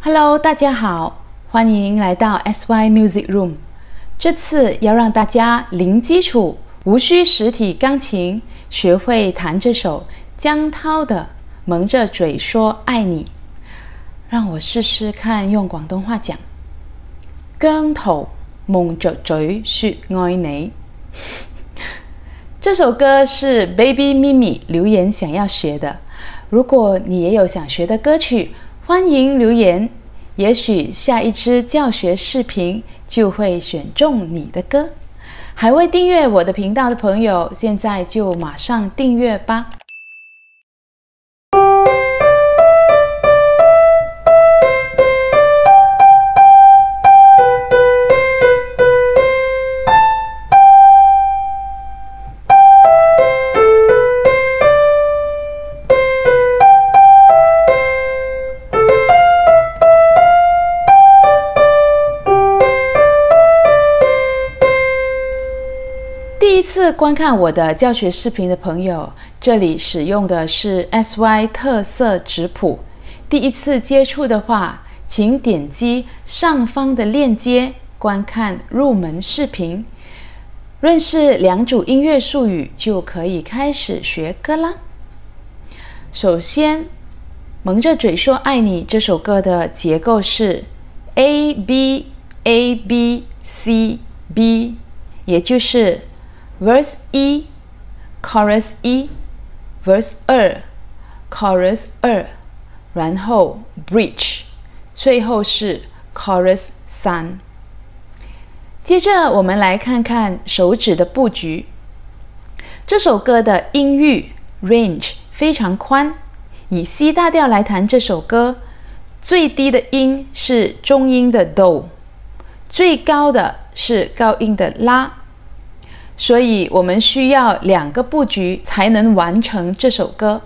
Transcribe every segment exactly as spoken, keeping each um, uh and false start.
Hello， 大家好，欢迎来到 S Y Music Room。这次要让大家零基础、无需实体钢琴，学会弹这首江涛的《蒙着嘴说爱你》。让我試試看用廣東話講。姜濤蒙着嘴說愛你。這首歌是 Baby Mimi 留言想要學的。如果你也有想學的歌曲，歡迎留言，也許下一支教學視頻就會選中你的歌。還未訂閱我的頻道的朋友，現在就馬上訂閱吧。第一次观看我的教学视频的朋友，这里使用的是 S Y 特色指谱。第一次接触的话，请点击上方的链接观看入门视频，认识两组音乐术语就可以开始学歌啦。首先，《蒙着嘴说爱你》这首歌的结构是 A B A B C B， 也就是Verse 一 Chorus 一 Verse 二 Chorus 二，然后 Bridge， 最后是 Chorus 三。接着我们来看看手指的布局。这首歌的音域 range 非常宽，以 C 大调来弹这首歌，最低的音是中音的 Do， 最高的是高音的拉。所以我们需要两个布局才能完成这首歌。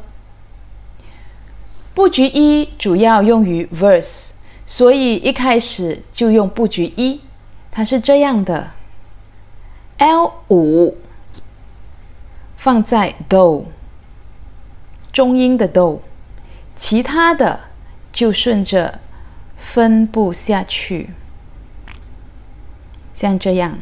布局一主要用于 verse， 所以一开始就用布局一，它是这样的 ：L 五 放在 Do， 中音的 Do， 其他的就顺着分布下去，像这样。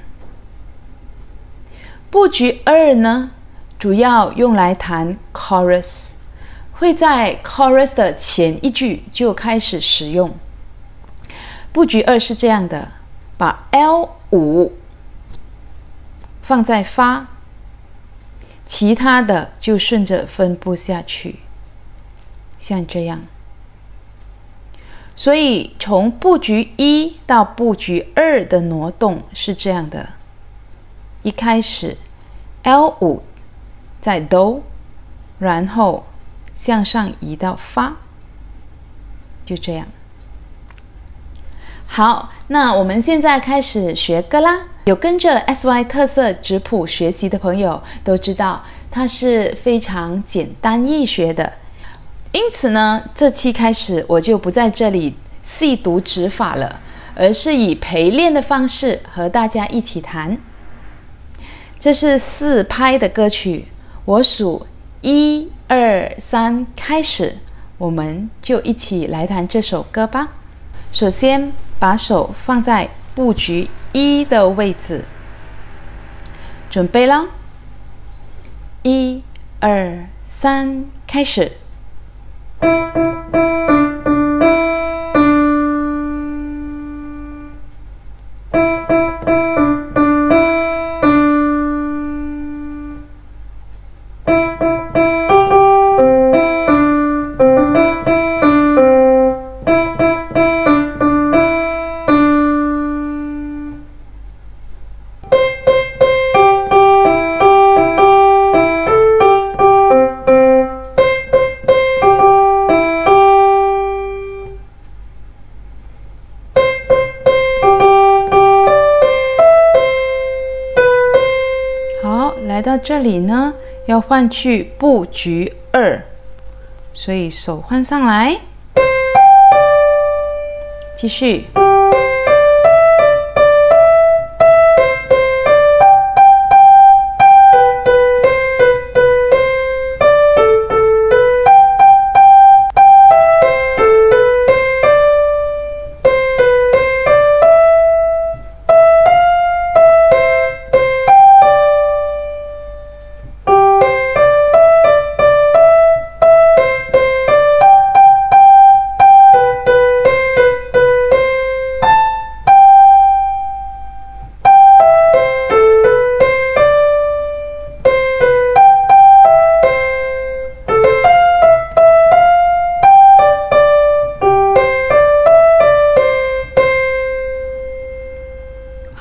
布局二呢，主要用来弹 chorus， 会在 chorus 的前一句就开始使用。布局二是这样的，把 L 五 放在发，其他的就顺着分布下去，像这样。所以从布局一到布局二的挪动是这样的。一开始 L 五 在 Do， 然后向上移到发，就这样。好，那我们现在开始学歌啦。有跟着 S Y 特色指谱学习的朋友都知道，它是非常简单易学的。因此呢，这期开始我就不在这里细读指法了，而是以陪练的方式和大家一起弹。这是四拍的歌曲，我数一二三开始，我们就一起来弹这首歌吧。首先把手放在布局一的位置，准备啦！一二三开始。来到这里呢，要换去布局二，所以手换上来，继续。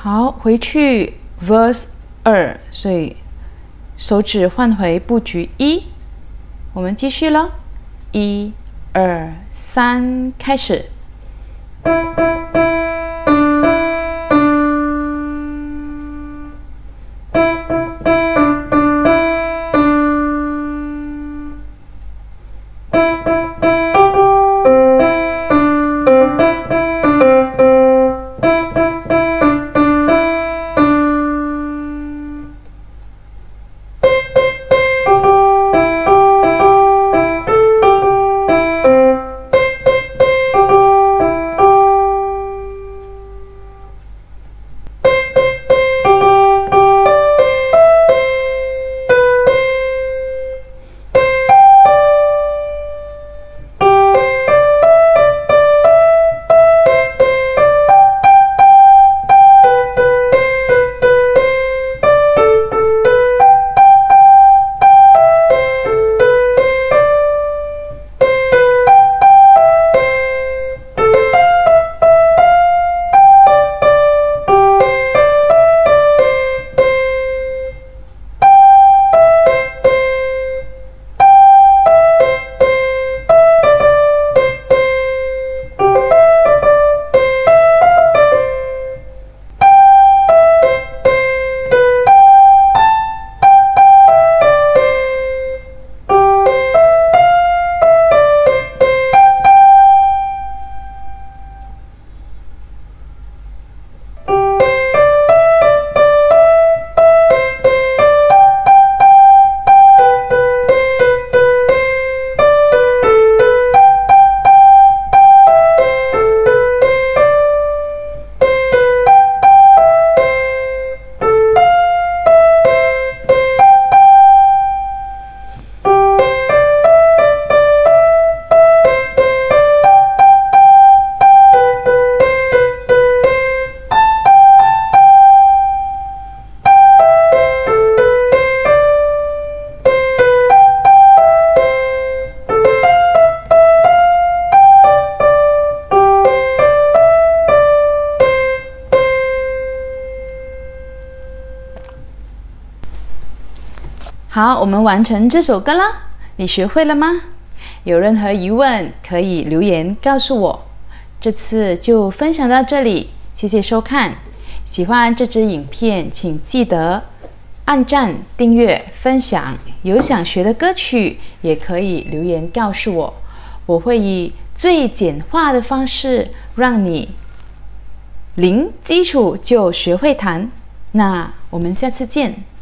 好，回去 verse 二，所以手指换回布局一，我们继续了，一、二、三，开始。好，我们完成这首歌啦。你学会了吗？有任何疑问可以留言告诉我。这次就分享到这里，谢谢收看。喜欢这支影片，请记得按赞、订阅、分享。有想学的歌曲，也可以留言告诉我，我会以最简化的方式让你零基础就学会弹。那我们下次见。